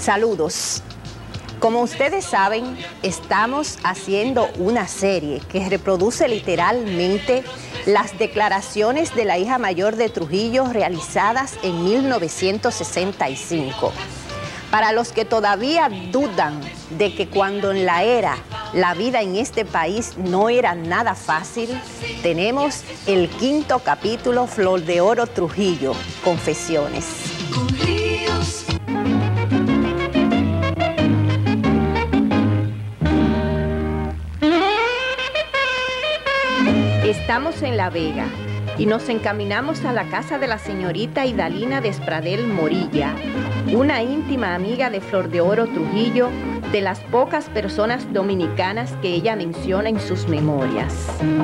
Saludos. Como ustedes saben, estamos haciendo una serie que reproduce literalmente las declaraciones de la hija mayor de Trujillo realizadas en 1965. Para los que todavía dudan de que cuando en la vida en este país no era nada fácil, tenemos el 5º capítulo, Flor de Oro Trujillo, Confesiones. Estamos en La Vega y nos encaminamos a la casa de la señorita Idalina Despradel Morilla, una íntima amiga de Flor de Oro Trujillo, de las pocas personas dominicanas que ella menciona en sus memorias.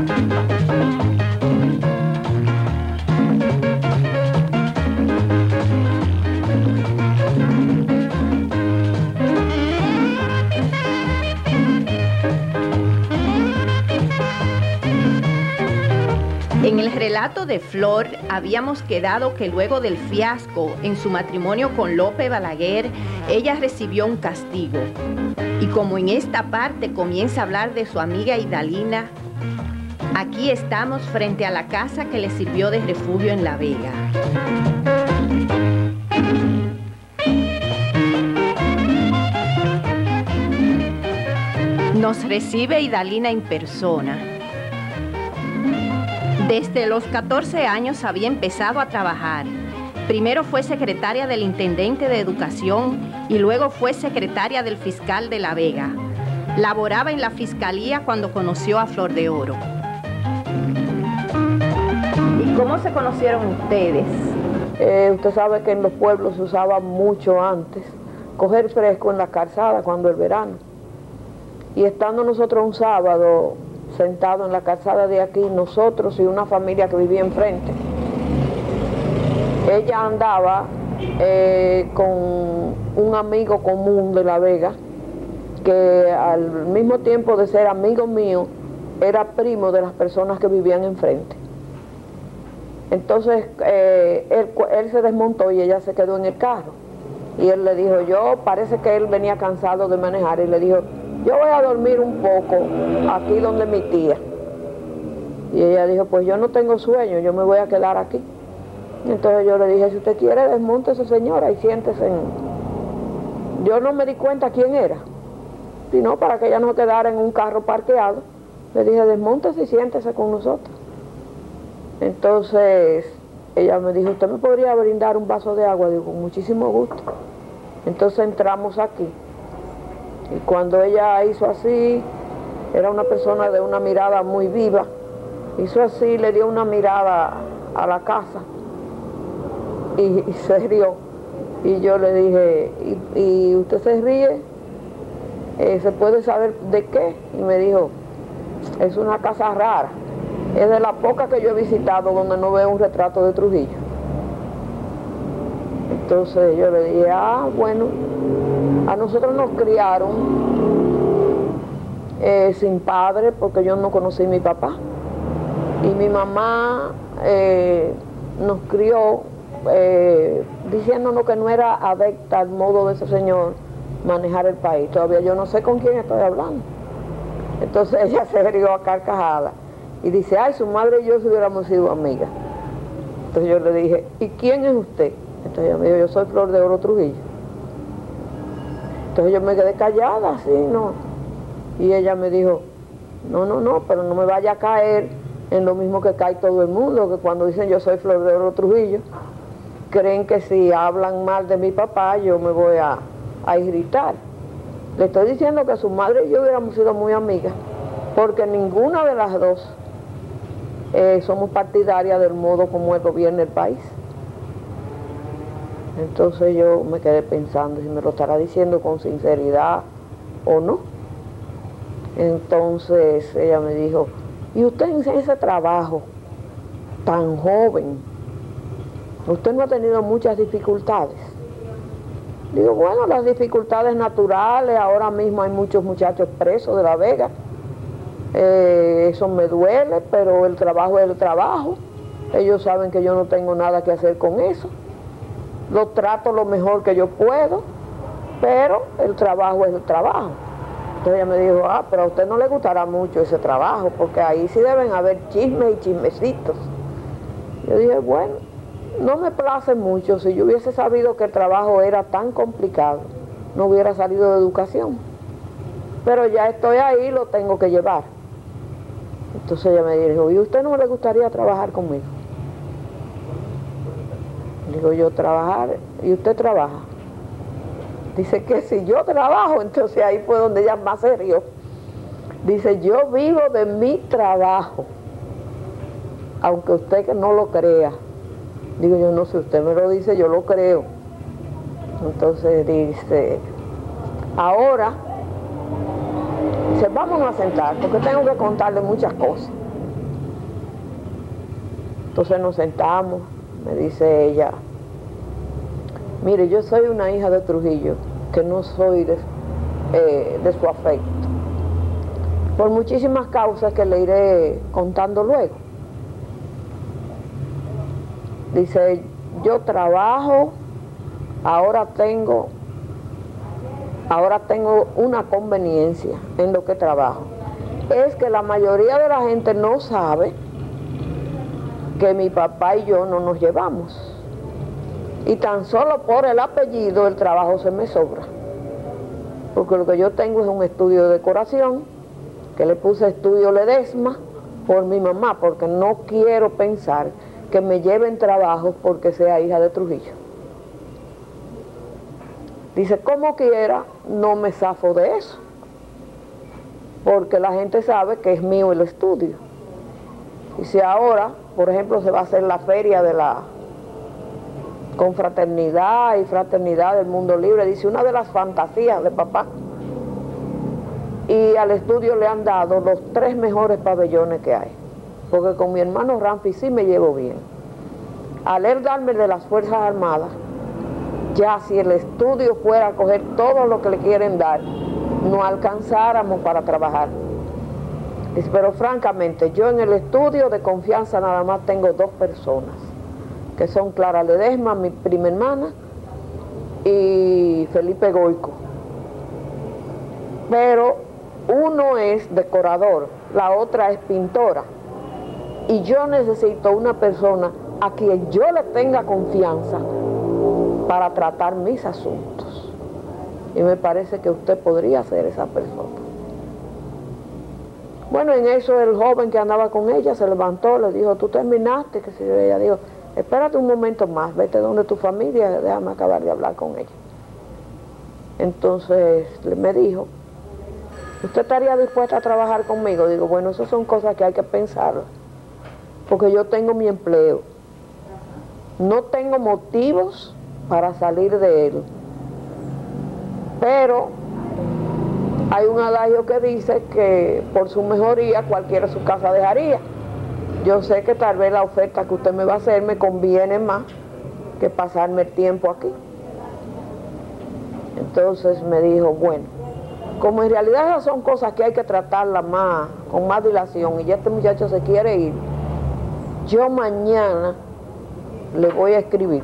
En el relato de Flor habíamos quedado que luego del fiasco en su matrimonio con Lope Balaguer, ella recibió un castigo. Y como en esta parte comienza a hablar de su amiga Idalina, aquí estamos frente a la casa que le sirvió de refugio en La Vega. Nos recibe Idalina en persona. Desde los 14 años había empezado a trabajar. Primero fue secretaria del intendente de Educación y luego fue secretaria del fiscal de La Vega. Laboraba en la fiscalía cuando conoció a Flor de Oro. ¿Y cómo se conocieron ustedes? Usted sabe que en los pueblos se usaba mucho antes coger fresco en la calzada cuando el verano. Y estando nosotros un sábado sentado en la calzada de aquí, nosotros y una familia que vivía enfrente. Ella andaba con un amigo común de La Vega, que al mismo tiempo de ser amigo mío, era primo de las personas que vivían enfrente. Entonces, él se desmontó y ella se quedó en el carro. Y él le dijo, parece que él venía cansado de manejar, y le dijo, yo voy a dormir un poco aquí donde mi tía. Y ella dijo, pues yo no tengo sueño, yo me voy a quedar aquí. Entonces yo le dije, si usted quiere, desmóntese, señora, y siéntese. Yo no me di cuenta quién era, sino para que ella no quedara en un carro parqueado. Le dije, desmóntese y siéntese con nosotros. Entonces ella me dijo, ¿usted me podría brindar un vaso de agua? Digo, con muchísimo gusto. Entonces entramos aquí. Y cuando ella hizo así, era una persona de una mirada muy viva, hizo así, le dio una mirada a la casa y se rió. Y yo le dije, ¿y usted se ríe? ¿Se puede saber de qué? Y me dijo, es una casa rara, es de las pocas que yo he visitado donde no veo un retrato de Trujillo. Entonces yo le dije, bueno, a nosotros nos criaron sin padre, porque yo no conocí a mi papá. Y mi mamá nos crió diciéndonos que no era adepta al modo de ese señor manejar el país. Todavía yo no sé con quién estoy hablando. Entonces ella se rió a carcajada y dice, ay, su madre y yo si hubiéramos sido amigas. Entonces yo le dije, ¿y quién es usted? Entonces ella me dijo, yo soy Flor de Oro Trujillo. Entonces yo me quedé callada, así, ¿no? Y ella me dijo, no, pero no me vaya a caer en lo mismo que cae todo el mundo, que cuando dicen yo soy Flor de Oro Trujillo, creen que si hablan mal de mi papá, yo me voy a irritar. Le estoy diciendo que su madre y yo hubiéramos sido muy amigas, porque ninguna de las dos somos partidarias del modo como él gobierna el país. Entonces yo me quedé pensando si me lo estará diciendo con sinceridad o no. Entonces ella me dijo, ¿y usted en ese trabajo tan joven, usted no ha tenido muchas dificultades? Digo, bueno, las dificultades naturales, ahora mismo hay muchos muchachos presos de La Vega, eso me duele, pero el trabajo es el trabajo, ellos saben que yo no tengo nada que hacer con eso. Lo trato lo mejor que yo puedo pero el trabajo es el trabajo. Entonces ella me dijo, pero a usted no le gustará mucho ese trabajo, porque ahí sí deben haber chismes y chismecitos. Yo dije, bueno, no me place mucho. Si yo hubiese sabido que el trabajo era tan complicado, no hubiera salido de educación. Pero ya estoy ahí, lo tengo que llevar. Entonces ella me dijo, ¿y usted no le gustaría trabajar conmigo? Digo yo, trabajar, ¿y usted trabaja? Dice que si yo trabajo, entonces ahí fue donde ella más se rió. Dice, yo vivo de mi trabajo, aunque usted que no lo crea. Digo yo, no, si usted me lo dice, yo lo creo. Entonces dice, ahora, dice, vámonos a sentar, porque tengo que contarle muchas cosas. Entonces nos sentamos, me dice ella, mire, yo soy una hija de Trujillo, que no soy de su afecto, por muchísimas causas que le iré contando luego. Dice, yo trabajo, ahora tengo una conveniencia en lo que trabajo. Es que la mayoría de la gente no sabe que mi papá y yo no nos llevamos. Y tan solo por el apellido el trabajo se me sobra. Porque lo que yo tengo es un estudio de decoración, que le puse estudio Ledesma por mi mamá, porque no quiero pensar que me lleven trabajo porque sea hija de Trujillo. Dice, como quiera, no me zafo de eso, porque la gente sabe que es mío el estudio. Y si ahora, por ejemplo, se va a hacer la feria de la confraternidad y fraternidad del mundo libre, dice, una de las fantasías de papá, y al estudio le han dado los 3 mejores pabellones que hay, porque con mi hermano Ramfi sí me llevo bien. Al él darme de las Fuerzas Armadas, ya si el estudio fuera a coger todo lo que le quieren dar, no alcanzáramos para trabajar. Dice, pero francamente, yo en el estudio de confianza nada más tengo 2 personas, que son Clara Ledesma, mi prima hermana, y Felipe Goico. Pero uno es decorador, la otra es pintora, y yo necesito una persona a quien yo le tenga confianza para tratar mis asuntos. Y me parece que usted podría ser esa persona. Bueno, en eso el joven que andaba con ella se levantó, le dijo, ¿tú terminaste? Que si ella dijo, espérate un momento más, vete donde tu familia, déjame acabar de hablar con ella. Entonces me dijo, ¿usted estaría dispuesta a trabajar conmigo? Digo, bueno, esas son cosas que hay que pensar, porque yo tengo mi empleo. No tengo motivos para salir de él, pero hay un adagio que dice que por su mejoría cualquiera su casa dejaría. Yo sé que tal vez la oferta que usted me va a hacer me conviene más que pasarme el tiempo aquí. Entonces me dijo, bueno, como en realidad esas son cosas que hay que tratarlas con más dilación, y ya este muchacho se quiere ir, yo mañana le voy a escribir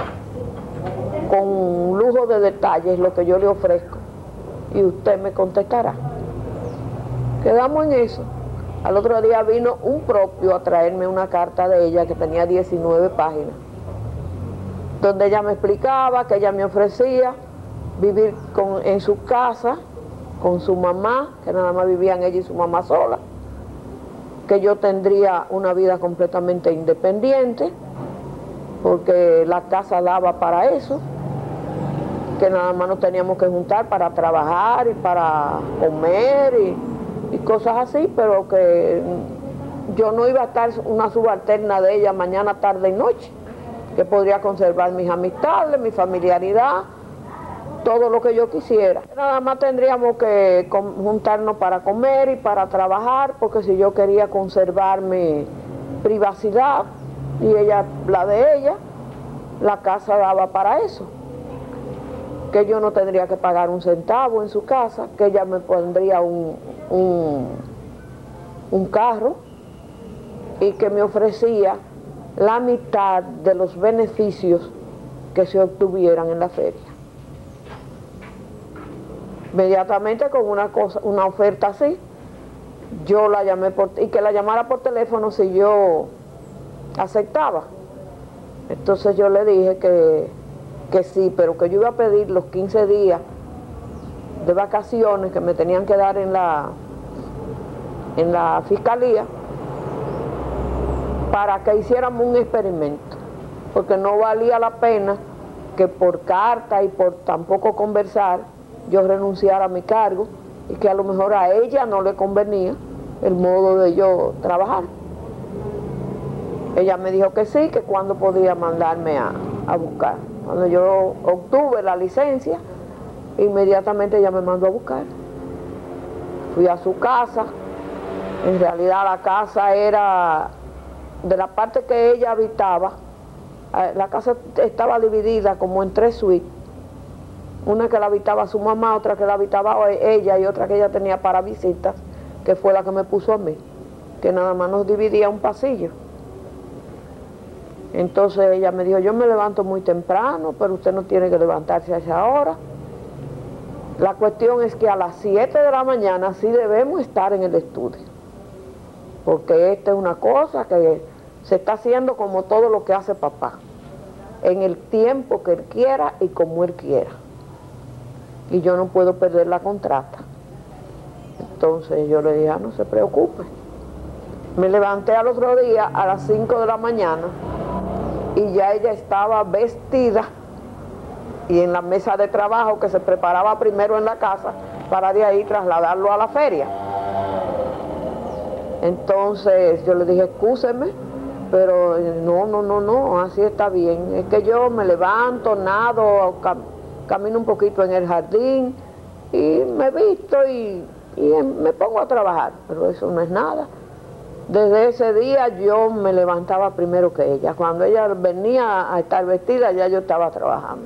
con lujo de detalles lo que yo le ofrezco y usted me contestará. Quedamos en eso. Al otro día vino un propio a traerme una carta de ella que tenía 19 páginas, donde ella me explicaba que ella me ofrecía vivir en su casa con su mamá, que nada más vivían ella y su mamá sola, que yo tendría una vida completamente independiente, porque la casa daba para eso, que nada más nos teníamos que juntar para trabajar y para comer y cosas así, pero que yo no iba a estar una subalterna de ella mañana, tarde y noche, que podría conservar mis amistades, mi familiaridad, todo lo que yo quisiera. Nada más tendríamos que juntarnos para comer y para trabajar, porque si yo quería conservar mi privacidad y ella la de ella, la casa daba para eso, que yo no tendría que pagar un centavo en su casa, que ella me pondría un carro y que me ofrecía la mitad de los beneficios que se obtuvieran en la feria. Inmediatamente con una oferta así, yo la llamé y que la llamara por teléfono si yo aceptaba. Entonces yo le dije que sí, pero que yo iba a pedir los 15 días de vacaciones que me tenían que dar en la fiscalía para que hiciéramos un experimento, porque no valía la pena que por carta y por tampoco conversar yo renunciara a mi cargo y que a lo mejor a ella no le convenía el modo de yo trabajar. Ella me dijo que sí, que cuando podía mandarme a buscar. Cuando yo obtuve la licencia, inmediatamente ella me mandó a buscar. Fui a su casa. En realidad la casa era de la parte que ella habitaba. La casa estaba dividida como en 3 suites. Una que la habitaba su mamá, otra que la habitaba ella y otra que ella tenía para visitas, que fue la que me puso a mí, que nada más nos dividía un pasillo. Entonces ella me dijo, yo me levanto muy temprano, pero usted no tiene que levantarse a esa hora. La cuestión es que a las 7 de la mañana sí debemos estar en el estudio, porque esta es una cosa que se está haciendo como todo lo que hace papá, en el tiempo que él quiera y como él quiera. Y yo no puedo perder la contrata. Entonces yo le dije, no se preocupe. Me levanté al otro día a las 5 de la mañana y ya ella estaba vestida y en la mesa de trabajo que se preparaba primero en la casa para de ahí trasladarlo a la feria. Entonces yo le dije, excúseme, pero no, así está bien. Es que yo me levanto, nado, camino un poquito en el jardín y me visto y me pongo a trabajar, pero eso no es nada. Desde ese día yo me levantaba primero que ella. Cuando ella venía a estar vestida ya yo estaba trabajando.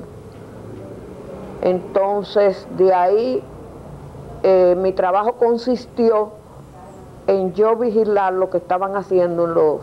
Entonces de ahí mi trabajo consistió en yo vigilar lo que estaban haciendo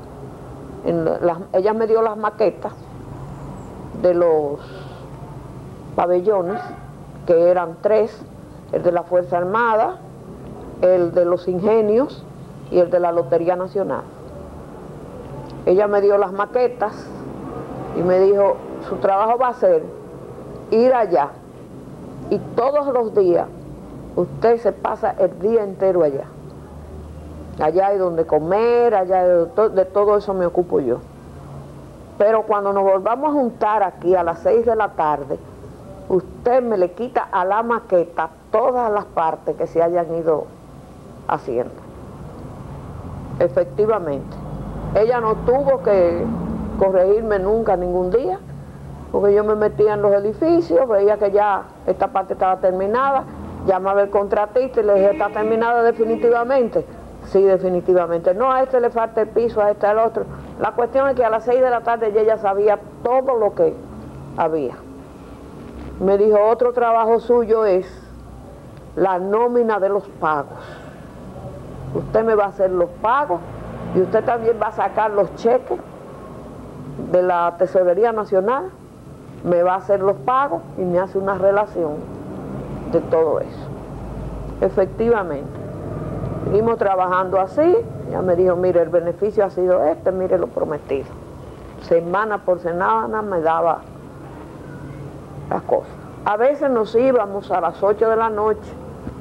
ella me dio las maquetas de los pabellones, que eran 3, el de la Fuerza Armada, el de los Ingenios y el de la Lotería Nacional. Ella me dio las maquetas y me dijo, su trabajo va a ser ir allá y todos los días usted se pasa el día entero allá. Allá hay donde comer, allá de todo eso me ocupo yo. Pero cuando nos volvamos a juntar aquí a las 6 de la tarde, usted me le quita a la maqueta todas las partes que se hayan ido haciendo. Efectivamente. Ella no tuvo que corregirme nunca ningún día, porque yo me metía en los edificios, veía que ya esta parte estaba terminada, llamaba al contratista y le dije, ¿está terminada definitivamente? Sí, definitivamente. No, a este le falta el piso, a este al otro. La cuestión es que a las 6 de la tarde ella sabía todo lo que había. Me dijo, otro trabajo suyo es la nómina de los pagos. Usted me va a hacer los pagos y usted también va a sacar los cheques de la Tesorería Nacional, me va a hacer los pagos y me hace una relación de todo eso. Efectivamente. Seguimos trabajando así, ella me dijo, mire, el beneficio ha sido este, mire lo prometido. Semana por semana me daba las cosas. A veces nos íbamos a las 8 de la noche,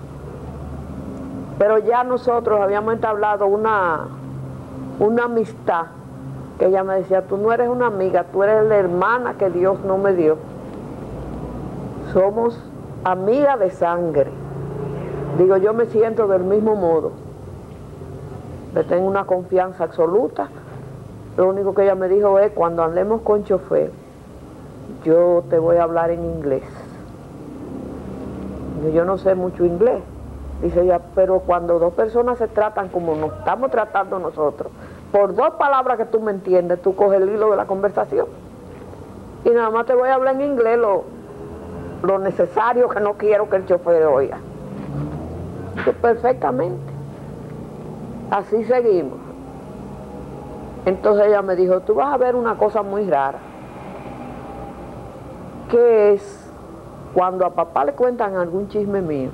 pero ya nosotros habíamos entablado una amistad, que ella me decía, tú no eres una amiga, tú eres la hermana que Dios no me dio. Somos amigas de sangre. Digo, yo me siento del mismo modo. Le tengo una confianza absoluta. Lo único que ella me dijo es, cuando andemos con chofer, yo te voy a hablar en inglés. Yo no sé mucho inglés. Dice ella, pero cuando 2 personas se tratan como nos estamos tratando nosotros, por 2 palabras que tú me entiendes, tú coges el hilo de la conversación. Y nada más te voy a hablar en inglés lo necesario que no quiero que el chofer oiga. Perfectamente. Así seguimos. Entonces ella me dijo, tú vas a ver una cosa muy rara, que es cuando a papá le cuentan algún chisme mío,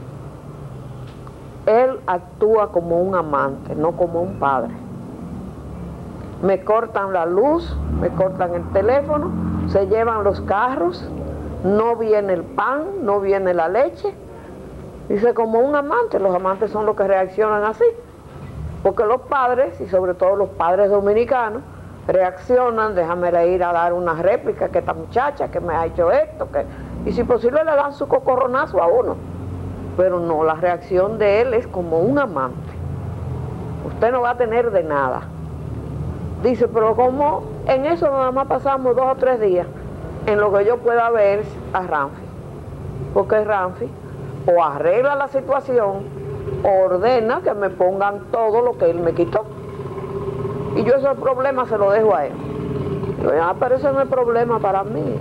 él actúa como un amante, no como un padre. Me cortan la luz, me cortan el teléfono, se llevan los carros, no viene el pan, no viene la leche. Dice, como un amante. Los amantes son los que reaccionan así, porque los padres, y sobre todo los padres dominicanos, reaccionan, déjame ir a dar una réplica, que esta muchacha que me ha hecho esto, y si posible le dan su cocorronazo a uno. Pero no, la reacción de él es como un amante. Usted no va a tener de nada. Dice, pero como en eso nada más pasamos 2 o 3 días en lo que yo pueda ver a Ramfi. Porque Ramfi o arregla la situación o ordena que me pongan todo lo que él me quitó. Y yo ese problema se lo dejo a él. Digo, pero ese no es problema para mí.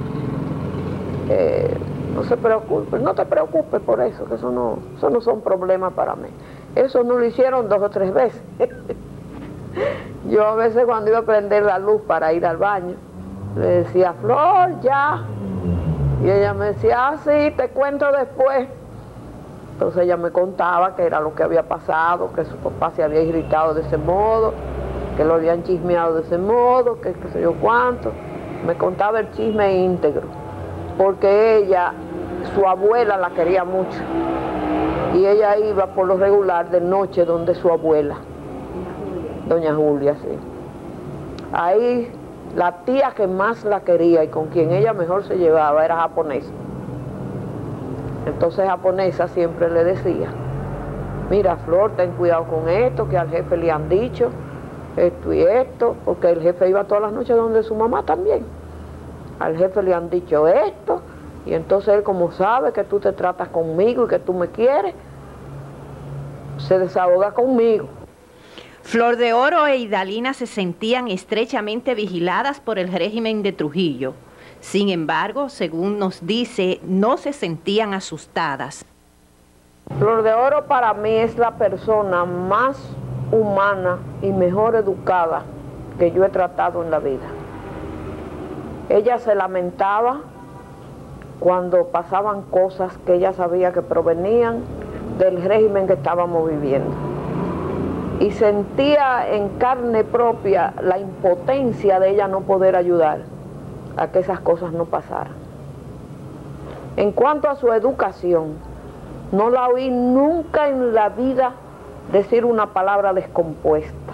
No se preocupe, no te preocupes por eso, que eso no son problemas para mí. Eso no lo hicieron 2 o 3 veces. Yo a veces cuando iba a prender la luz para ir al baño, le decía, Flor, ya. Y ella me decía, sí, te cuento después. Entonces ella me contaba que era lo que había pasado, que su papá se había irritado de ese modo, que lo habían chismeado de ese modo, que qué sé yo cuánto. Me contaba el chisme íntegro, porque ella, su abuela la quería mucho, y ella iba por lo regular de noche donde su abuela, doña Julia, sí. Ahí la tía que más la quería y con quien ella mejor se llevaba era japonesa. Entonces japonesa siempre le decía, mira Flor, ten cuidado con esto, que al jefe le han dicho esto y esto, porque el jefe iba todas las noches donde su mamá también. Al jefe le han dicho esto, y entonces él, como sabe que tú te tratas conmigo y que tú me quieres, se desahoga conmigo. Flor de Oro e Idalina se sentían estrechamente vigiladas por el régimen de Trujillo. Sin embargo, según nos dice, no se sentían asustadas. Flor de Oro para mí es la persona más humana y mejor educada que yo he tratado en la vida. Ella se lamentaba cuando pasaban cosas que ella sabía que provenían del régimen que estábamos viviendo. Y sentía en carne propia la impotencia de ella no poder ayudar a que esas cosas no pasaran. En cuanto a su educación, no la oí nunca en la vida decir una palabra descompuesta.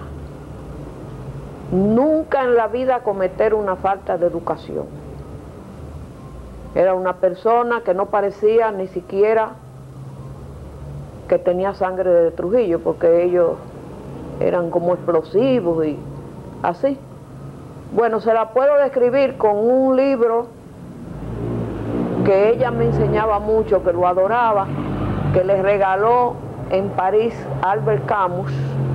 Nunca en la vida cometer una falta de educación. Era una persona que no parecía ni siquiera que tenía sangre de Trujillo, porque ellos eran como explosivos y así. Bueno, se la puedo describir con un libro que ella me enseñaba mucho, que lo adoraba, que le regaló en París Albert Camus,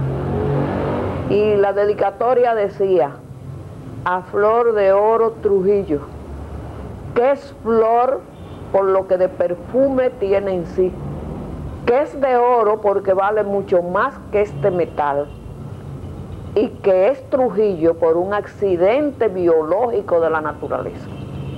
y la dedicatoria decía, a Flor de Oro Trujillo, que es flor por lo que de perfume tiene en sí, que es de oro porque vale mucho más que este metal, y que es Trujillo por un accidente biológico de la naturaleza.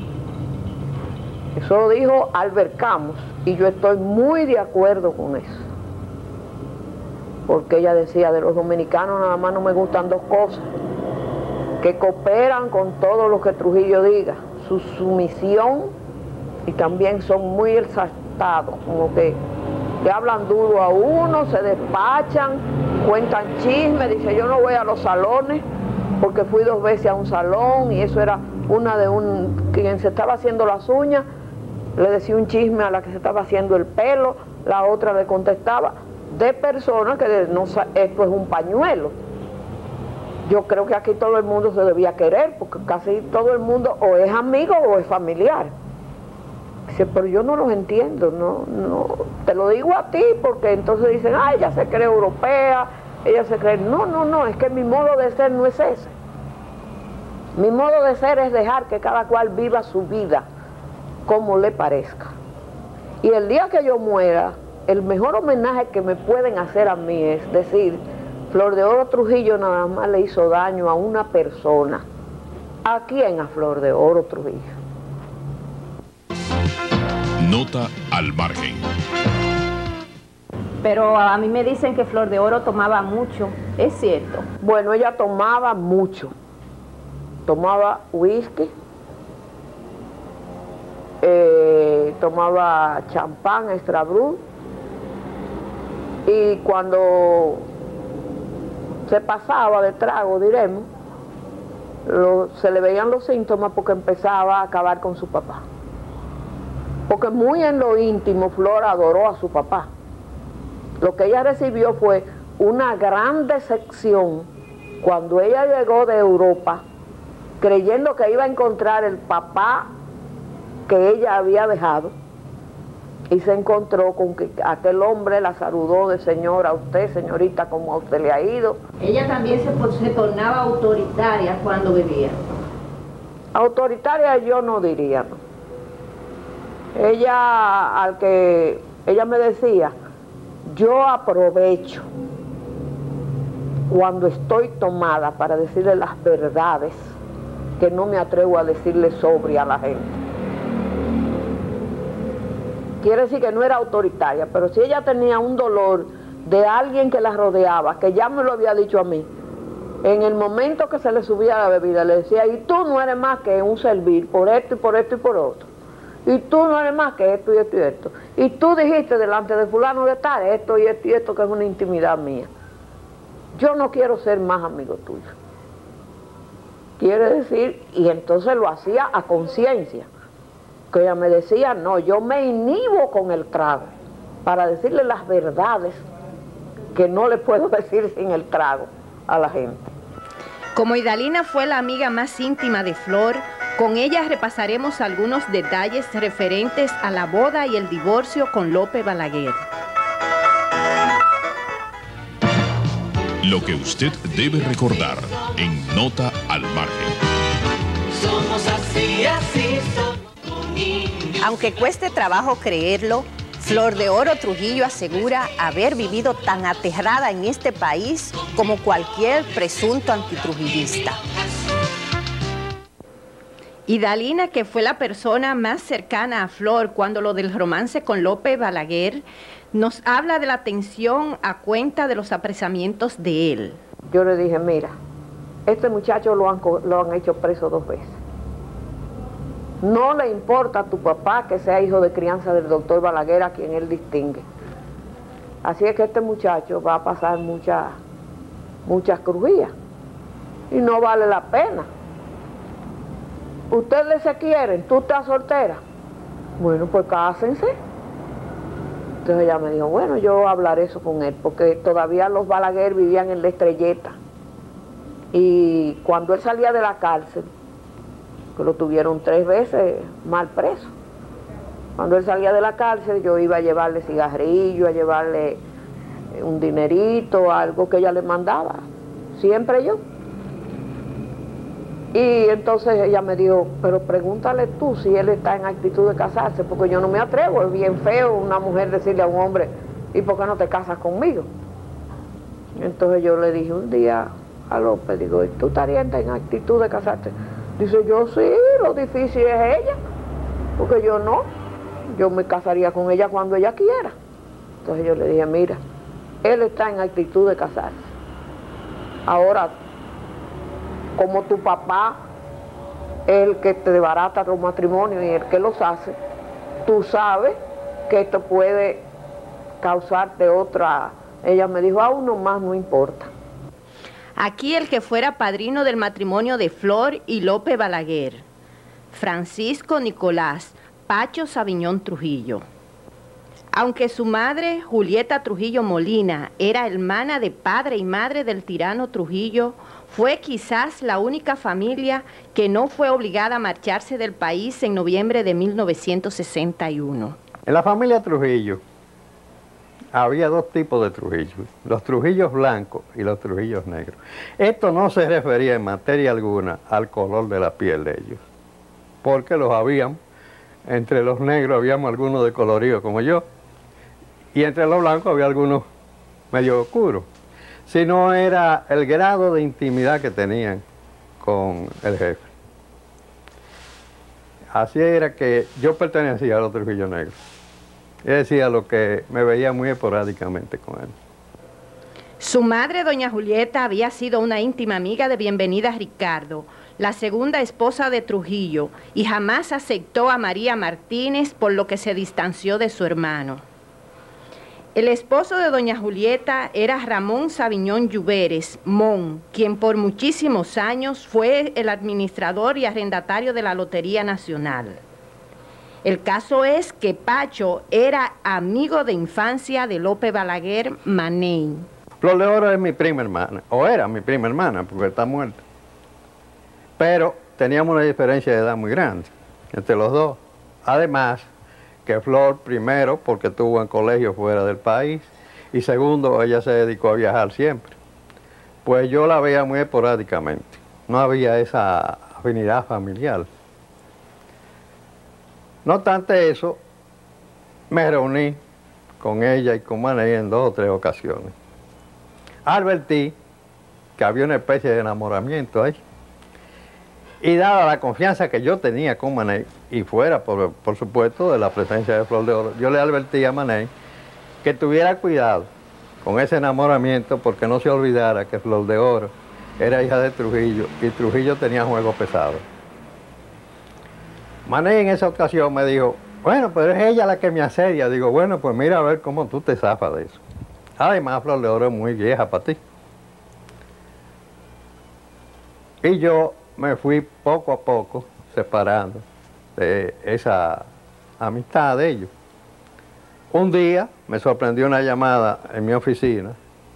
Eso lo dijo Albert Camus, y yo estoy muy de acuerdo con eso. Porque ella decía, de los dominicanos nada más no me gustan 2 cosas, que cooperan con todo lo que Trujillo diga, su sumisión, y también son muy exaltados, como que le hablan duro a uno, se despachan, cuentan chismes. Dice, yo no voy a los salones, porque fui 2 veces a un salón, y eso era una de quien se estaba haciendo las uñas, le decía un chisme a la que se estaba haciendo el pelo, la otra le contestaba, de personas que no, esto es un pañuelo. Yo creo que aquí todo el mundo se debía querer, porque casi todo el mundo o es amigo o es familiar. Dice, pero yo no los entiendo, no, te lo digo a ti, porque entonces dicen, ah, ella se cree europea, ella se cree, no, es que mi modo de ser no es ese. Mi modo de ser es dejar que cada cual viva su vida como le parezca. Y el día que yo muera, el mejor homenaje que me pueden hacer a mí es decir, Flor de Oro Trujillo nada más le hizo daño a una persona. ¿A quién? A Flor de Oro Trujillo. No Nota al Margen. Pero a mí me dicen que Flor de Oro tomaba mucho, ¿es cierto? Bueno, ella tomaba mucho. Tomaba whisky, tomaba champán, extra brut, y cuando se pasaba de trago, diremos, se le veían los síntomas porque empezaba a acabar con su papá. Porque muy en lo íntimo Flor adoró a su papá. Lo que ella recibió fue una gran decepción cuando ella llegó de Europa, creyendo que iba a encontrar el papá que ella había dejado, y se encontró con que aquel hombre la saludó de señora, a usted, señorita, como a usted le ha ido. Ella también se tornaba autoritaria cuando bebía. Autoritaria yo no diría, no. Ella me decía, yo aprovecho cuando estoy tomada para decirle las verdades que no me atrevo a decirle sobria a la gente. Quiere decir que no era autoritaria, pero si ella tenía un dolor de alguien que la rodeaba, que ya me lo había dicho a mí, en el momento que se le subía la bebida, le decía, y tú no eres más que un servir por esto y por esto y por otro. Y tú no eres más que esto y esto y esto. Y tú dijiste delante de fulano de tal, esto y esto y esto, que es una intimidad mía. Yo no quiero ser más amigo tuyo. Quiere decir, y entonces lo hacía a conciencia. Que ella me decía, no, yo me inhibo con el trago para decirle las verdades que no le puedo decir sin el trago a la gente. Como Idalina fue la amiga más íntima de Flor, con ella repasaremos algunos detalles referentes a la boda y el divorcio con Lope Balaguer. Lo que usted debe recordar en Nota al Margen. Somos así, así somos. Aunque cueste trabajo creerlo, Flor de Oro Trujillo asegura haber vivido tan aterrada en este país como cualquier presunto antitrujillista. Idalina, que fue la persona más cercana a Flor cuando lo del romance con Lope Balaguer, nos habla de la tensión a cuenta de los apresamientos de él. Yo le dije, mira, este muchacho lo han hecho preso 2 veces. No le importa a tu papá que sea hijo de crianza del doctor Balaguer, a quien él distingue. Así es que este muchacho va a pasar muchas crujías y no vale la pena. Ustedes se quieren, tú estás soltera. Bueno, pues cásense. Entonces ella me dijo, bueno, yo hablaré eso con él, porque todavía los Balaguer vivían en La Estrelleta. Y cuando él salía de la cárcel, que lo tuvieron 3 veces mal preso. Cuando él salía de la cárcel, yo iba a llevarle cigarrillo, a llevarle un dinerito, algo que ella le mandaba, siempre yo. Y entonces ella me dijo, pero pregúntale tú si él está en actitud de casarse, porque yo no me atrevo, es bien feo una mujer decirle a un hombre, ¿y por qué no te casas conmigo? Entonces yo le dije un día a López, digo, ¿y tú estarías en actitud de casarte? Dice, yo sí, lo difícil es ella, porque yo no, yo me casaría con ella cuando ella quiera. Entonces yo le dije, mira, él está en actitud de casarse. Ahora, como tu papá es el que te desbarata los matrimonios y el que los hace, tú sabes que esto puede causarte otra. Ella me dijo, a uno más no importa. Aquí el que fuera padrino del matrimonio de Flor y Lope Balaguer, Francisco Nicolás Pacho Sabiñón Trujillo. Aunque su madre, Julieta Trujillo Molina, era hermana de padre y madre del tirano Trujillo, fue quizás la única familia que no fue obligada a marcharse del país en noviembre de 1961. En la familia Trujillo había 2 tipos de Trujillos, los Trujillos blancos y los Trujillos negros. Esto no se refería en materia alguna al color de la piel de ellos, porque los habían, entre los negros habíamos algunos de colorido como yo, y entre los blancos había algunos medio oscuros, sino era el grado de intimidad que tenían con el jefe. Así era que yo pertenecía a los Trujillos negros. Él decía lo que me veía muy esporádicamente con él. Su madre, doña Julieta, había sido una íntima amiga de Bienvenida Ricardo, la segunda esposa de Trujillo, y jamás aceptó a María Martínez, por lo que se distanció de su hermano. El esposo de doña Julieta era Ramón Sabiñón Lluveres, Mon, quien por muchísimos años fue el administrador y arrendatario de la Lotería Nacional. El caso es que Pacho era amigo de infancia de Lope Balaguer Maney. Flor de Oro es mi prima hermana, o era mi prima hermana, porque está muerta. Pero teníamos una diferencia de edad muy grande entre los dos. Además, que Flor, primero, porque tuvo en colegio fuera del país, y segundo, ella se dedicó a viajar siempre. Pues yo la veía muy esporádicamente. No había esa afinidad familiar. No obstante eso, me reuní con ella y con Maney en 2 o 3 ocasiones. Advertí que había una especie de enamoramiento ahí. Y dada la confianza que yo tenía con Maney, y fuera, por supuesto, de la presencia de Flor de Oro, yo le advertí a Maney que tuviera cuidado con ese enamoramiento, porque no se olvidara que Flor de Oro era hija de Trujillo, y Trujillo tenía juego pesado. Maney en esa ocasión me dijo, bueno, pero es ella la que me asedia. Digo, bueno, pues mira a ver cómo tú te zafas de eso. Además, Flor de Oro es muy vieja para ti. Y yo me fui poco a poco separando de esa amistad de ellos. Un día me sorprendió una llamada en mi oficina.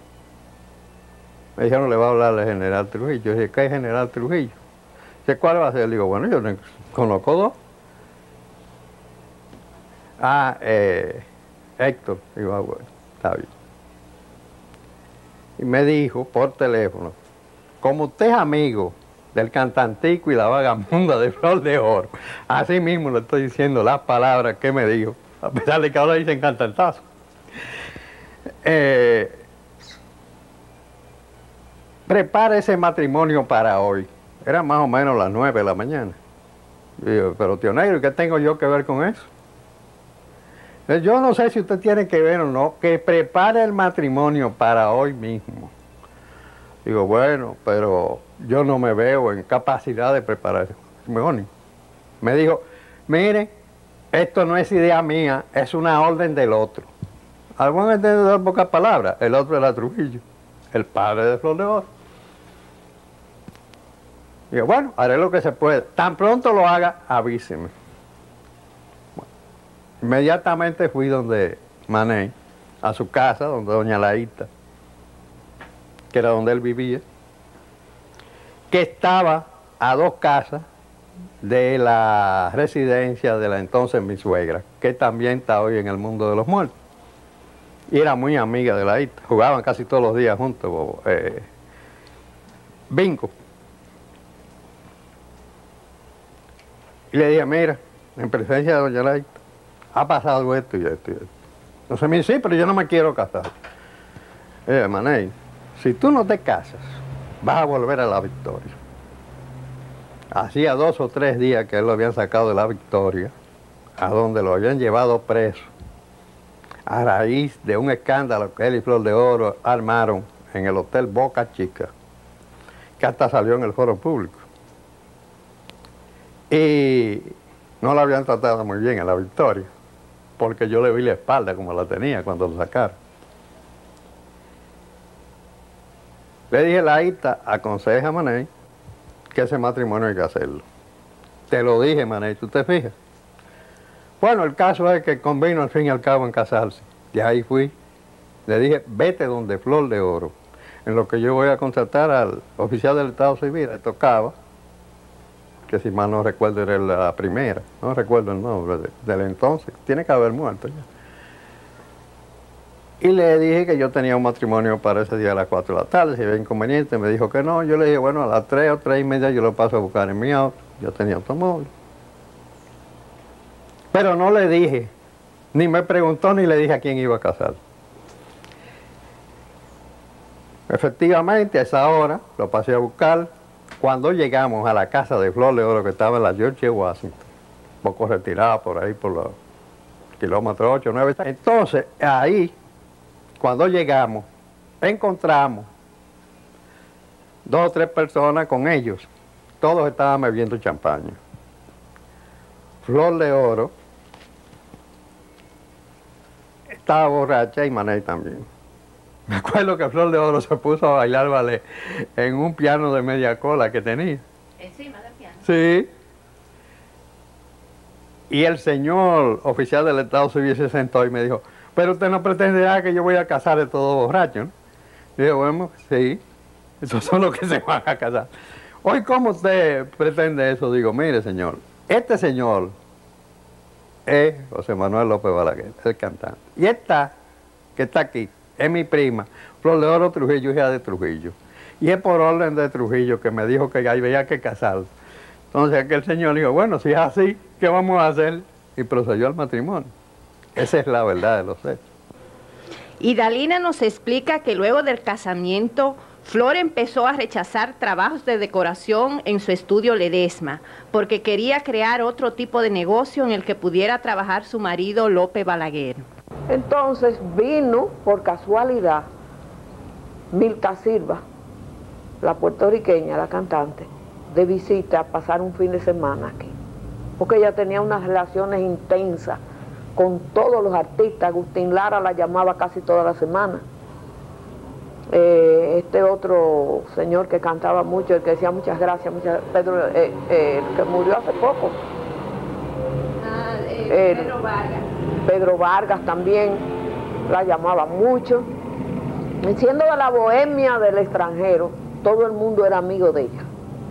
Me dijeron, le va a hablar al general Trujillo. Yo dije, ¿qué es general Trujillo? Dice, ¿cuál va a ser? Le digo, bueno, yo conozco 2. Héctor. Digo, bueno, está bien. Y me dijo por teléfono, como usted es amigo del cantantico y la vagamunda de Flor de Oro, así mismo le estoy diciendo las palabras que me dijo, a pesar de que ahora dicen cantantazo. Prepara ese matrimonio para hoy. Era más o menos las 9 de la mañana. Digo, pero tío Negro, ¿qué tengo yo que ver con eso? Yo no sé si usted tiene que ver o no, que prepare el matrimonio para hoy mismo. Digo, bueno, pero yo no me veo en capacidad de preparar ese matrimonio. Me dijo, mire, esto no es idea mía, es una orden del otro. Al buen entendedor, pocas palabras, el otro era Trujillo, el padre de Flor de Oro. Digo, bueno, haré lo que se pueda. Tan pronto lo haga, avíseme. Inmediatamente fui donde Maney, a su casa, donde doña Laíta, que era donde él vivía, que estaba a 2 casas de la residencia de la entonces mi suegra, que también está hoy en el mundo de los muertos. Y era muy amiga de Laíta, jugaban casi todos los días juntos, bingo. Y le dije, mira, en presencia de doña Laíta, ha pasado esto y esto y esto. Entonces me dice, sí, pero yo no me quiero casar. Maney, si tú no te casas, vas a volver a la Victoria. Hacía 2 o 3 días que él lo habían sacado de la Victoria, a donde lo habían llevado preso, a raíz de un escándalo que él y Flor de Oro armaron en el Hotel Boca Chica, que hasta salió en el foro público. Y no la habían tratado muy bien en la Victoria, porque yo le vi la espalda como la tenía cuando lo sacaron. Le dije, Laíta, aconseja a Maney que ese matrimonio hay que hacerlo. Te lo dije, Maney, ¿tú te fijas? Bueno, el caso es que convino al fin y al cabo en casarse. Y ahí fui. Le dije, vete donde Flor de Oro, en lo que yo voy a contratar al oficial del Estado Civil. Le tocaba, que si mal no recuerdo era la primera, no recuerdo el nombre del entonces, tiene que haber muerto ya. Y le dije que yo tenía un matrimonio para ese día a las 4 de la tarde, si había inconveniente, me dijo que no. Yo le dije, bueno, a las 3 o 3 y media yo lo paso a buscar en mi auto, yo tenía automóvil. Pero no le dije, ni me preguntó ni le dije a quién iba a casar. Efectivamente, a esa hora lo pasé a buscar. Cuando llegamos a la casa de Flor de Oro, que estaba en la George Washington, un poco retirada por ahí, kilómetro 8, 9. Entonces, ahí, cuando llegamos, encontramos 2 o 3 personas con ellos. Todos estaban bebiendo champaña. Flor de Oro estaba borracha y Maney también. Me acuerdo que Flor de Oro se puso a bailar ballet en un piano de media cola que tenía. Encima del piano. Sí. Y el señor oficial del Estado Civil se sentó y me dijo, pero usted no pretenderá que yo voy a casar de todos borrachos, ¿no? Y dije, bueno, sí, esos son los que se van a casar. Hoy, ¿cómo usted pretende eso? Digo, mire, señor, este señor es José Manuel López Balaguer, el cantante. Y esta, que está aquí, es mi prima, Flor de Oro Trujillo, hija de Trujillo. Y es por orden de Trujillo que me dijo que había que casarlo. Entonces aquel señor dijo, bueno, si es así, ¿qué vamos a hacer? Y procedió al matrimonio. Esa es la verdad de los hechos. Y Dalina nos explica que luego del casamiento, Flor empezó a rechazar trabajos de decoración en su estudio Ledesma, porque quería crear otro tipo de negocio en el que pudiera trabajar su marido López Balaguer. Entonces vino, por casualidad, Milka Silva, la puertorriqueña, la cantante, de visita a pasar un fin de semana aquí, porque ella tenía unas relaciones intensas con todos los artistas. Agustín Lara la llamaba casi toda la semana. Este otro señor que cantaba mucho, el que decía muchas gracias, Pedro, el que murió hace poco. Pedro Vargas. Pedro Vargas también la llamaba mucho. Y siendo de la bohemia del extranjero, todo el mundo era amigo de ella.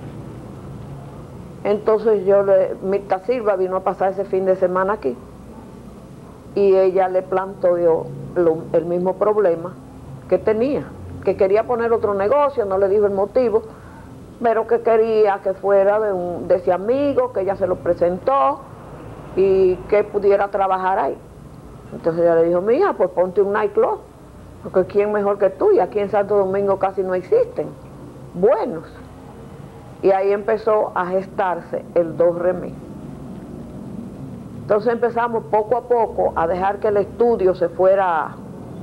Entonces Milka Silva vino a pasar ese fin de semana aquí y ella le planteó el mismo problema que tenía, que quería poner otro negocio, no le dijo el motivo, pero que quería que fuera de ese amigo, que ella se lo presentó y que pudiera trabajar ahí. Entonces ella le dijo, mija, pues ponte un nightclub, porque ¿quién mejor que tú? Y aquí en Santo Domingo casi no existen buenos. Y ahí empezó a gestarse el Do Re Mi. Entonces empezamos poco a poco a dejar que el estudio se fuera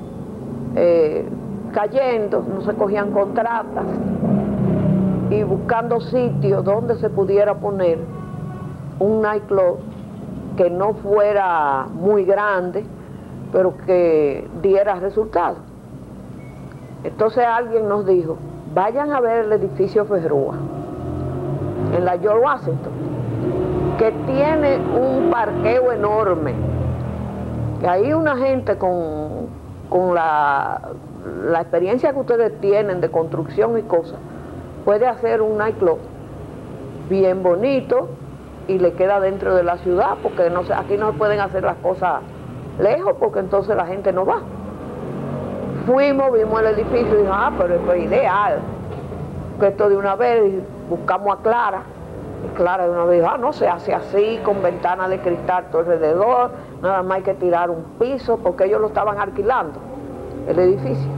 cayendo, no se cogían contratas, y buscando sitios donde se pudiera poner un nightclub que no fuera muy grande, pero que diera resultados. Entonces alguien nos dijo, vayan a ver el edificio Ferrúa, en la George Washington, que tiene un parqueo enorme. Y ahí una gente con la experiencia que ustedes tienen de construcción y cosas, puede hacer un nightclub bien bonito y le queda dentro de la ciudad, porque aquí no pueden hacer las cosas lejos, porque entonces la gente no va. Fuimos, vimos el edificio y dijimos, pero esto es ideal, que esto de una vez buscamos a Clara, y Clara de una vez dijo, no, se hace así, con ventanas de cristal todo alrededor, nada más hay que tirar un piso, porque ellos lo estaban alquilando, el edificio.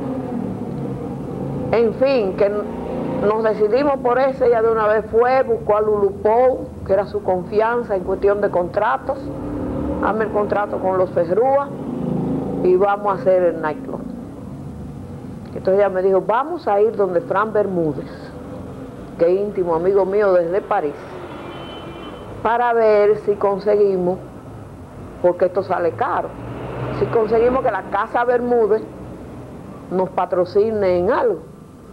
En fin, que nos decidimos por eso. Ella de una vez fue, buscó a Lulu Pou, que era su confianza en cuestión de contratos, hazme el contrato con los Ferrúa y vamos a hacer el nightclub. Entonces ella me dijo, vamos a ir donde Fran Bermúdez, que es íntimo amigo mío desde París, para ver si conseguimos, porque esto sale caro, si conseguimos que la Casa Bermúdez nos patrocine en algo.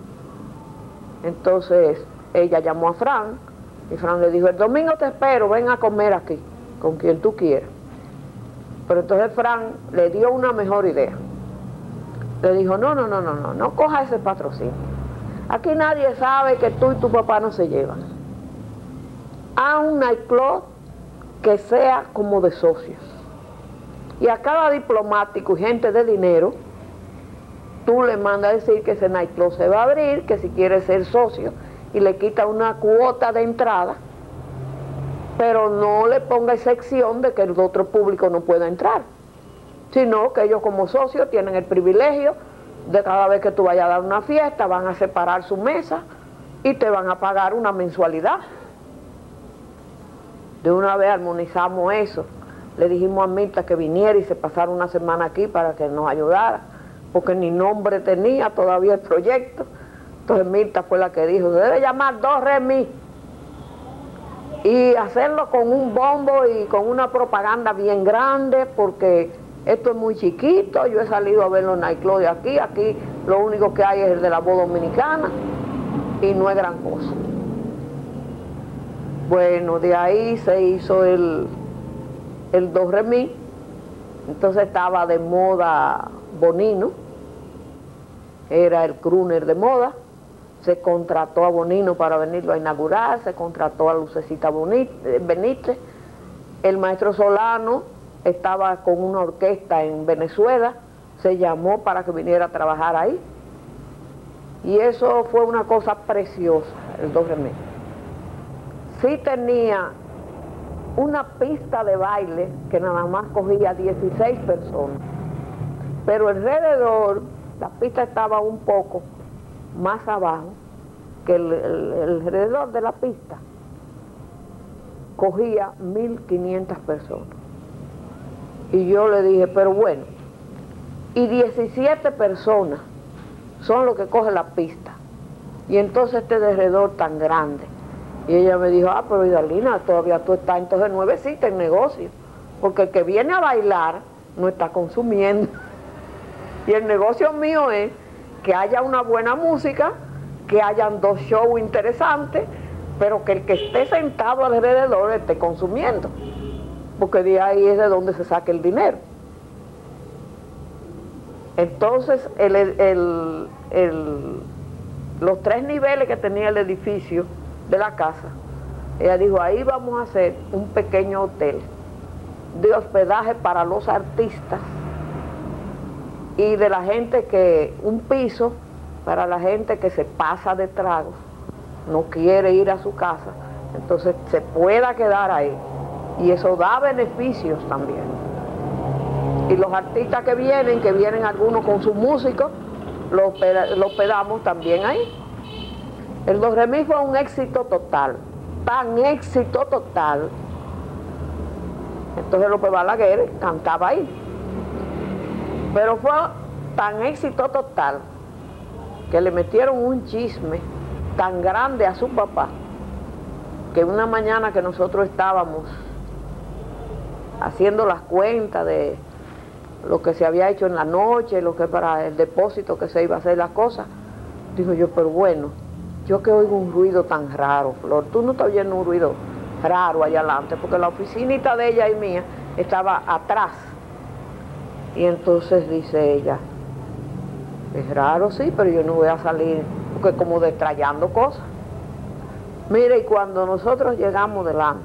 Entonces ella llamó a Fran y Fran le dijo, el domingo te espero, ven a comer aquí, con quien tú quieras. Pero entonces Fran le dio una mejor idea. Le dijo, no coja ese patrocinio. Aquí nadie sabe que tú y tu papá no se llevan. Haz un nightclub que sea como de socios. Y a cada diplomático y gente de dinero, tú le mandas a decir que ese nightclub se va a abrir, que si quiere ser socio, y le quita una cuota de entrada, pero no le ponga excepción de que el otro público no pueda entrar, sino que ellos como socios tienen el privilegio de cada vez que tú vayas a dar una fiesta, van a separar su mesa y te van a pagar una mensualidad. De una vez armonizamos eso, le dijimos a Mirta que viniera y se pasara una semana aquí para que nos ayudara, porque ni nombre tenía todavía el proyecto. Entonces Mirta fue la que dijo, se debe llamar Do Re Mi, y hacerlo con un bombo y con una propaganda bien grande, porque esto es muy chiquito. Yo he salido a ver los nightclubs de aquí lo único que hay es el de la voz dominicana, y no es gran cosa. Bueno, de ahí se hizo el Do Re Mi. Entonces estaba de moda Bonino, era el crooner de moda. Se contrató a Bonino para venirlo a inaugurar, se contrató a Lucecita Benítez. El maestro Solano estaba con una orquesta en Venezuela, se llamó para que viniera a trabajar ahí. Y eso fue una cosa preciosa, el Do Re Mi. Sí tenía una pista de baile que nada más cogía 16 personas, pero alrededor la pista estaba un poco más abajo, que el alrededor de la pista cogía 1500 personas. Y yo le dije, pero bueno, y 17 personas son los que coge la pista, y entonces este alrededor tan grande. Y ella me dijo, pero Idalina, todavía tú estás entonces nuevecita en negocio, porque el que viene a bailar no está consumiendo. Y el negocio mío es que haya una buena música, que hayan 2 shows interesantes, pero que el que esté sentado alrededor esté consumiendo, porque de ahí es de donde se saca el dinero. Entonces los 3 niveles que tenía el edificio de la casa, ella dijo, ahí vamos a hacer un pequeño hotel de hospedaje para los artistas y de la gente que, un piso para la gente que se pasa de tragos, no quiere ir a su casa, entonces se pueda quedar ahí, y eso da beneficios también. Y los artistas que vienen algunos con sus músicos, lo hospedamos también ahí. El Do Re Mi fue un éxito total, tan éxito total. Entonces López Balaguer cantaba ahí. Pero fue tan éxito total que le metieron un chisme tan grande a su papá, que una mañana que nosotros estábamos haciendo las cuentas de lo que se había hecho en la noche, lo que para el depósito que se iba a hacer las cosas, dijo yo, pero bueno, yo que oigo un ruido tan raro, Flor, tú no estás oyendo un ruido raro allá adelante, porque la oficinita de ella y mía estaba atrás. Y entonces dice ella, es raro, sí, pero yo no voy a salir, porque como destrayando cosas. Mire, y cuando nosotros llegamos delante,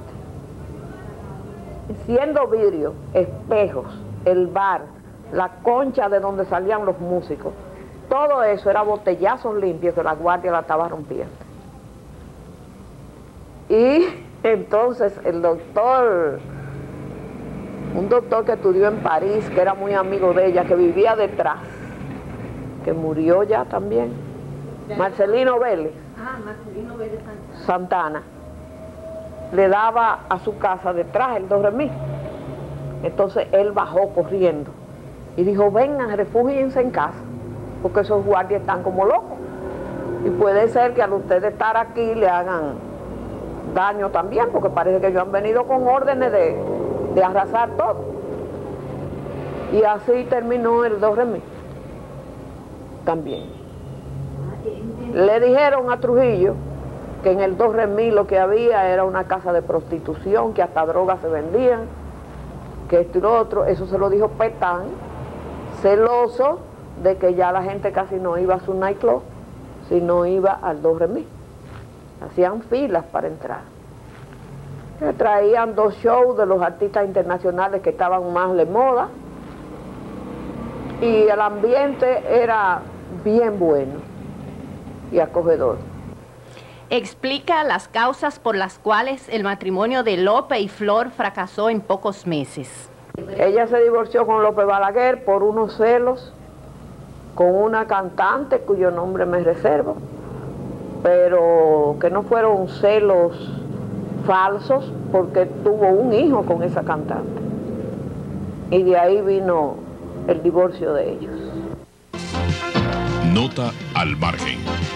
siendo vidrio, espejos, el bar, la concha de donde salían los músicos, todo eso era botellazos limpios que la guardia la estaba rompiendo. Y entonces el doctor, un doctor que estudió en París, que era muy amigo de ella, que vivía detrás, que murió ya también, Marcelino Vélez. Marcelino Vélez Santana, le daba a su casa detrás el Do Re Mi. Entonces él bajó corriendo y dijo, vengan, refúgiense en casa, porque esos guardias están como locos. Y puede ser que al ustedes estar aquí le hagan daño también, porque parece que ellos han venido con órdenes de arrasar todo. Y así terminó el Do Re Mi también. Le dijeron a Trujillo que en el Do Re Mi lo que había era una casa de prostitución, que hasta drogas se vendían, que esto y lo otro. Eso se lo dijo Petán, celoso de que ya la gente casi no iba a su nightclub, sino iba al Do Re Mi. Hacían filas para entrar. Traían 2 shows de los artistas internacionales que estaban más de moda, y el ambiente era bien bueno y acogedor. Explica las causas por las cuales el matrimonio de Lope y Flor fracasó en pocos meses. Ella se divorció con López Balaguer por unos celos con una cantante cuyo nombre me reservo, pero que no fueron celos falsos, porque tuvo un hijo con esa cantante. y de ahí vino el divorcio de ellos. Nota al margen.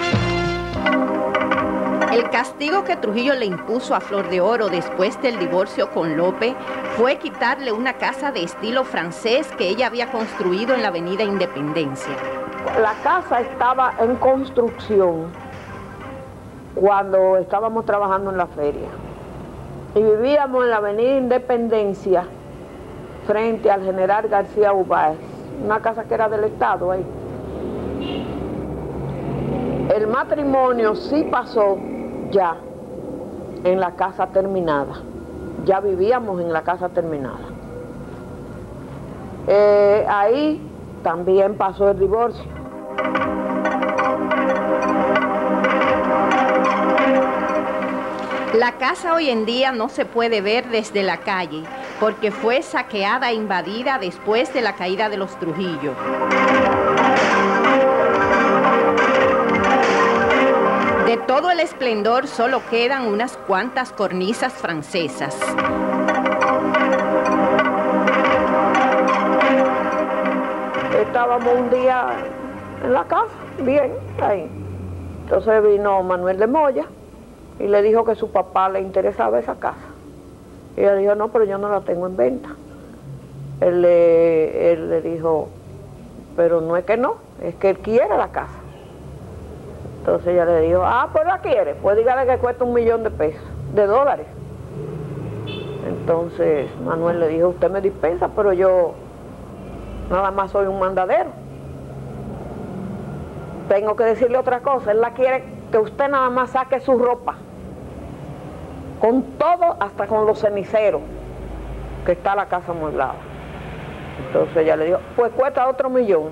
El castigo que Trujillo le impuso a Flor de Oro después del divorcio con Lope fue quitarle una casa de estilo francés que ella había construido en la avenida Independencia. La casa estaba en construcción cuando estábamos trabajando en la feria y vivíamos en la avenida Independencia frente al general García Ubáez, una casa que era del Estado ahí. El matrimonio sí pasó ya en la casa terminada, ya vivíamos en la casa terminada. Ahí también pasó el divorcio. La casa hoy en día no se puede ver desde la calle porque fue saqueada e invadida después de la caída de los Trujillo. De todo el esplendor solo quedan unas cuantas cornisas francesas. Estábamos un día en la casa, bien, ahí. Entonces vino Manuel de Moya y le dijo que su papá le interesaba esa casa. Y ella dijo, no, pero yo no la tengo en venta. Él le dijo, pero no es que no, es que él quiere la casa. Entonces ella le dijo, pues la quiere, pues dígale que cuesta $1.000.000 de dólares. Entonces Manuel le dijo, usted me dispensa, pero yo nada más soy un mandadero. Tengo que decirle otra cosa, él la quiere que usted nada más saque su ropa, con todo, hasta con los ceniceros, que está la casa amueblada. Entonces ella le dijo, pues cuesta otro $1.000.000.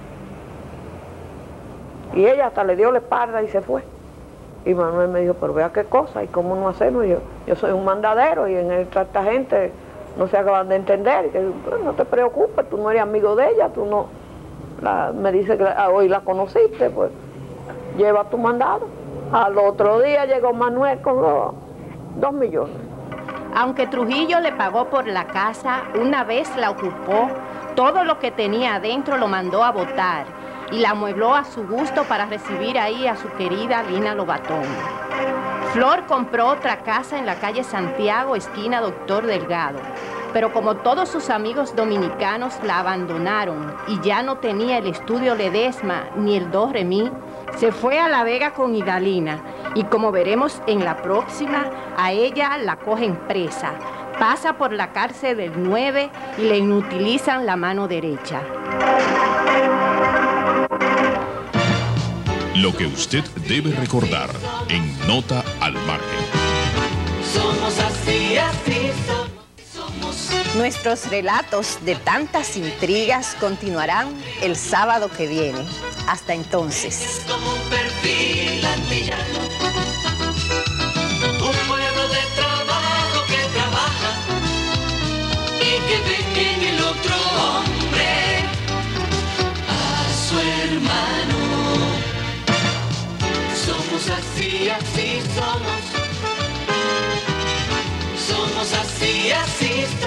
Y ella hasta le dio la espalda y se fue. Y Manuel me dijo, pero vea qué cosa, ¿y cómo no hacemos? Yo soy un mandadero y en esta gente no se acaban de entender. Y yo, pues, no te preocupes, tú no eres amigo de ella, tú no... me dice que hoy la conociste, pues lleva tu mandado. Al otro día llegó Manuel con los $2.000.000. Aunque Trujillo le pagó por la casa, una vez la ocupó, todo lo que tenía adentro lo mandó a botar y la amuebló a su gusto para recibir ahí a su querida Lina Lobatón. Flor compró otra casa en la calle Santiago, esquina Doctor Delgado, pero como todos sus amigos dominicanos la abandonaron y ya no tenía el estudio Ledesma ni el Do Re Mi, se fue a La Vega con Idalina y como veremos en la próxima, a ella la cogen presa, pasa por la cárcel del 9 y le inutilizan la mano derecha. Lo que usted debe recordar en Nota al Margen. Somos así, así somos. Nuestros relatos de tantas intrigas continuarán el sábado que viene. Hasta entonces. Como un perfil antillano, un pueblo de trabajo que trabaja y que ve en el otro hombre a su hermano. Somos así, así somos. Somos así, así somos.